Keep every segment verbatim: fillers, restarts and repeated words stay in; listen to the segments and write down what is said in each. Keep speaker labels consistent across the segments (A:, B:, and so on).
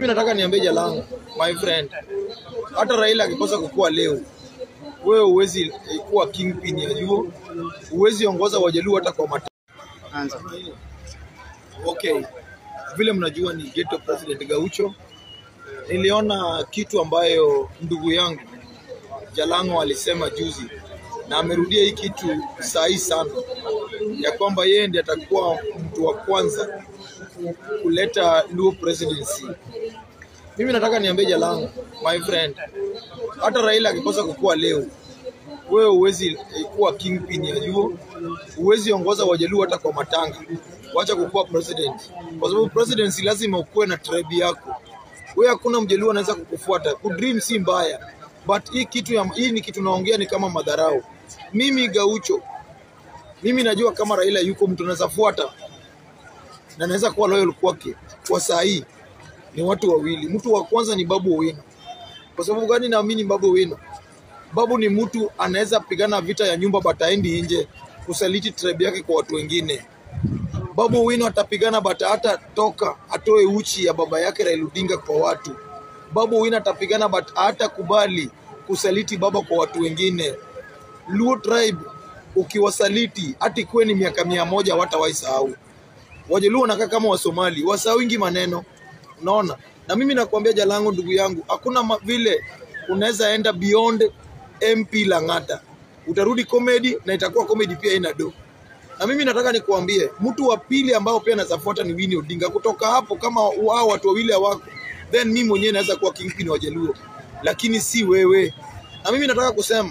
A: Mimi nataka niambie Jalango, my friend. Hata Raila akikosa kukua leo, wewe uwezi kuwa kingpin ya Jaluo, uwezi ongoza Wajaluo hata kwa mata. Anza. Okay. Vile mnajua ni ghetto president Gaucho. Niliona kitu ambayo ndugu yangu Jalango alisema juzi, na amerudia hii kitu sahi sana, ya kwamba yeye ndiye atakuwa mtu wa kwanza kuleta Luo presidency. Mimi nataka niambie Jalango, my friend. Hata Raila akikosa kukua leo, wewe uwezi kuwa kingpin ya Jaluo, uwezi ongoza Wajaluo hata kwa matanga. Wacha kukua president. Kwa sababu presidency lazima ukue na tribe yako. Wewe hakuna Mjaluo anaweza kukufuata. Ku dream si mbaya, but hii kitu ya, hii ni kitu naongea ni kama madharau. Mimi Gaucho, mimi najua kama Raila yuko mtu anaweza fuata na anaweza kuwa loyal kwake. Kwa saa hii ni watu wawili. Mtu wa kwanza ni Babu Owino. Kwa sababu gani naamini Babu Owino? Babu ni mtu anaweza pigana vita ya nyumba bataendi nje kusaliti tribe yake kwa watu wengine. Babu Owino atapigana bata hata toka atoe uchi ya baba yake Raila Odinga kwa watu. Babu Owino atapigana bata hata kubali kusaliti baba kwa watu wengine. Luo tribe ukiwasaliti hata ikuwe ni miaka mia moja watawaisahau. Wajaluo wanakaa kama wa Somali, wasahau wingi maneno. Unaona? Na mimi nakwambia Jalango ndugu yangu, hakuna vile unaweza enda beyond M P Langata. Utarudi comedy na itakuwa comedy pia ina do. Na mimi nataka nikuambie, mtu wa pili ambao pia nazafuata ni Winnie Odinga. Kutoka hapo kama wao watu wawili wako, then mimi mwenyewe naweza kuwa kingpin wa Jaluo, lakini si wewe. Na mimi nataka kusema,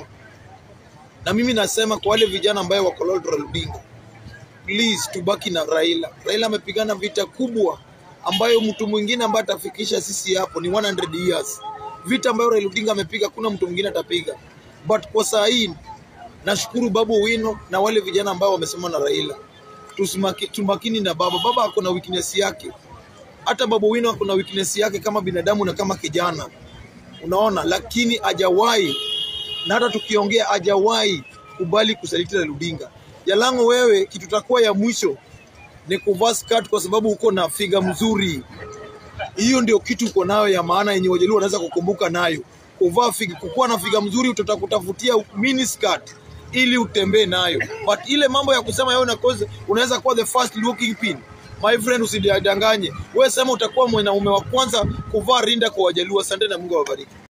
A: na mimi nasema kwa wale vijana ambao wako loyal Raila Odinga, please tubaki na Raila. Raila amepigana vita kubwa ambayo mtu mwingine ambaye atafikisha sisi hapo ni one hundred years. Vita ambayo Raila Odinga amepiga kuna mtu mwingine atapiga. But kwa saa hii nashukuru Babu Owino na wale vijana ambao wamesema na Raila. Tusimaki tumakini na baba. Baba ako na weakness yake. Hata Babu Owino ako na weakness yake kama binadamu na kama kijana. Unaona, lakini hajawahi, na hata tukiongea hajawahi kubali kusaliti Raila Odinga. Jalango wewe kitu takuwa ya mwisho ni kuvaa skirt kwa sababu uko na figa mzuri. Hiyo ndio kitu uko nayo ya maana yenye Wajaluo wanaweza kukumbuka nayo. Kuvaa figa, kukuwa na figa mzuri utakutafutia mini skirt ili utembee nayo. But ile mambo ya kusema yao na cause unaweza kuwa the first looking pin, my friend, usidanganye. Wewe sema utakuwa mwanaume wa kwanza kuvaa rinda kwa Wajaluo. Asante na Mungu awabariki.